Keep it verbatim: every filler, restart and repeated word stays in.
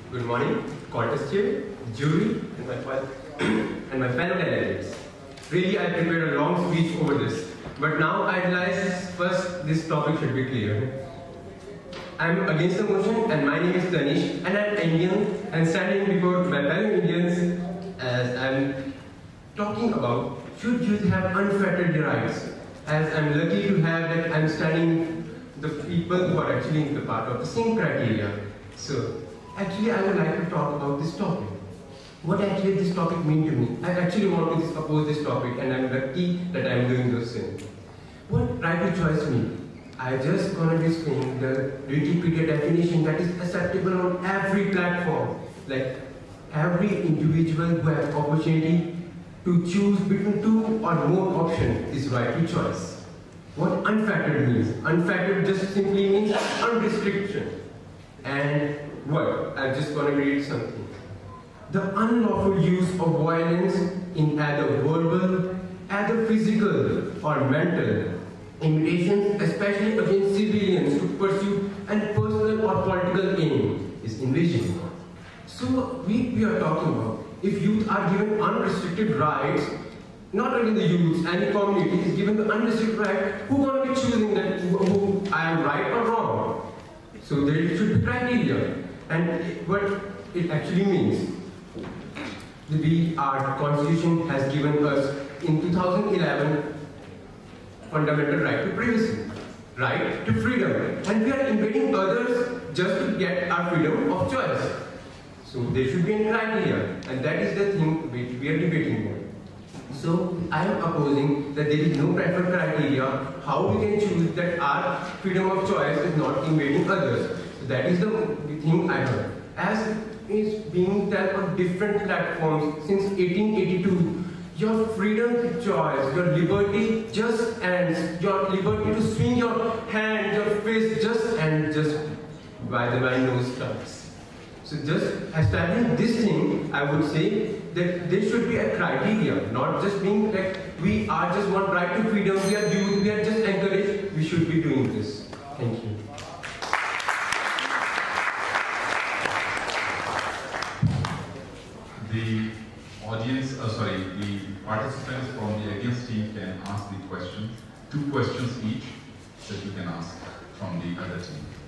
Good morning, contest chair, jury, and my, and my fellow delegates. Really, I prepared a long speech over this, but now I realize first this topic should be clear. I am against the motion, and my name is Tanish, and I am Indian, and standing before my fellow Indians as I am talking about should youth have unfettered rights, as I am lucky to have that I am standing the people who are actually in the part of the same criteria. So, actually I would like to talk about this topic. What actually this topic mean to me? I actually want to oppose this topic, and I am lucky that I am doing those things. What right to choice mean? I just gonna be saying the Wikipedia definition that is acceptable on every platform. Like every individual who has opportunity to choose between two or more options is right to choice. What unfettered means? Unfettered just simply means unrestriction. And what? I'm just gonna read something. The unlawful use of violence in either verbal, either physical or mental imitations, especially against civilians to pursue and personal or political aim, is envisioned. So we, we are talking about if youth are given unrestricted rights, not only the youth, any community is given the unrestricted right, who gonna be choosing that who, who I am right or wrong? So there should be criteria. And what it actually means, we, our constitution has given us in two thousand eleven fundamental right to privacy, right to freedom, and we are invading others just to get our freedom of choice. So there should be a criteria, and that is the thing which we are debating on. So I am opposing that there is no preferred criteria how we can choose that our freedom of choice is not invading others. So that is the thing I heard. As is being told on different platforms since eighteen eighty-two, your freedom to choice, your liberty just ends. Your liberty to swing your hand, your fist just ends just by the my nose starts. So just establishing this thing, I would say that there should be a criteria, not just being like we are just want right to freedom, we are youth, we are just encouraged, we should be doing this. Thank you. The audience, uh, sorry, the participants from the against team can ask the question, two questions each that you can ask from the other team.